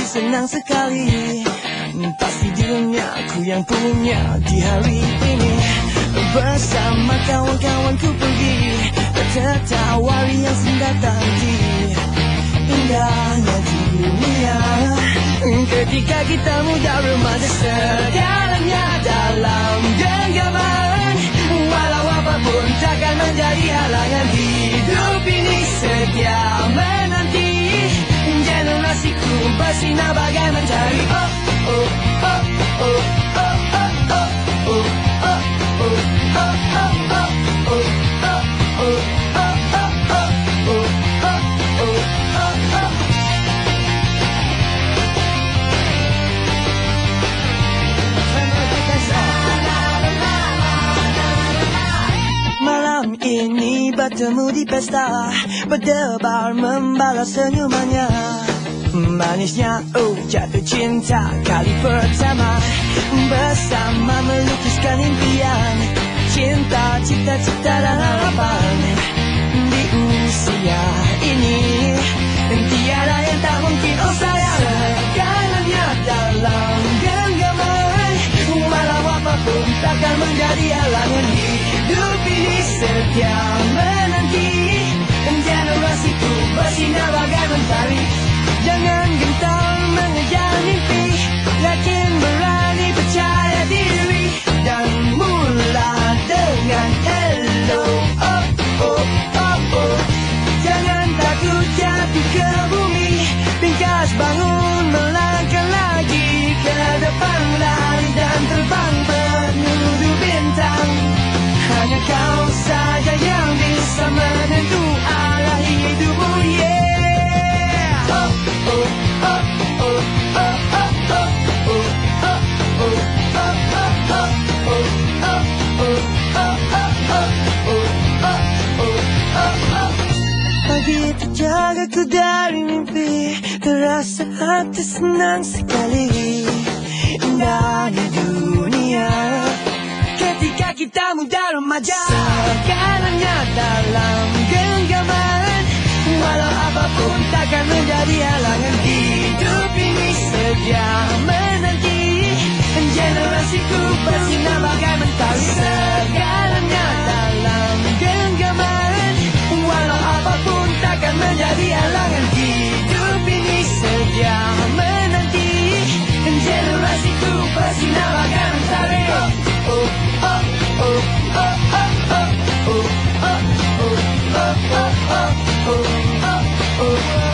senang sekali. Pasti duniaku yang punya di hari ini. Bersama kawan-kawanku pergi tertawa yang datang di indahnya dunia. Ketika kita muda remaja segalanya dalam genggaman. Walau apapun takkan menjadi halangan. Hidup ini setia menanti. Generasiku bersinar bagai mentari. Oh oh oh oh oh oh oh oh oh oh oh oh oh. Malam ini bertemu di pesta, berdebar membalas senyumannya. Manisnya jatuh cinta kali pertama. Bersama melukiskan impian, cinta, cita-cita dan harapan. Di usia ini tiada yang tak mungkin, oh sayang. Segalanya dalam genggaman. Walau apapun takkan menjadi halangan. Hidup ini setia menanti. Generasiku bersinar bagai mentari. Jangan gentar mengejar mimpi, yakin berani percaya diri. Dan mula dengan hello, oh oh oh oh. Jangan takut jatuh ke bumi, bingkas bangun melangkah lagi ke depan. Lari dan terbang menuju bintang. Hanya kau saja yang bisa menentu arah hidupmu, yeah. Oh oh oh oh oh oh oh oh oh oh. Pagi terjagaku dari mimpi, terasa hati senang sekali. Indah di dunia ketika kita muda remaja. Segalanya dalam genggaman. Walau apapun takkan menjadi halangan. Hidup ini sedia menanti. Generasiku bersinar bagai mentari. Segalanya dalam genggaman. Walau apapun takkan menjadi halangan. Hidup ini sedia menanti. Generasiku bersinar bagai mentari. Oh oh oh oh oh oh oh oh oh oh oh oh oh oh.